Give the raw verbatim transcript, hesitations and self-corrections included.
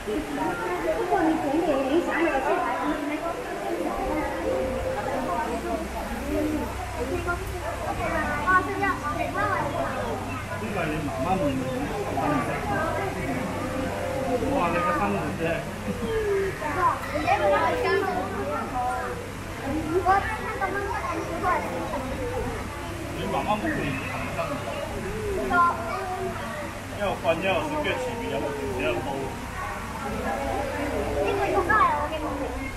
如果你点点影响我的去台。啊，这样， 呢個你媽媽會哇！你個生活啫。你媽媽冇變生活。一路瞓一路食，跟住前面有個電視喺度煲。 呢個都係我嘅夢想。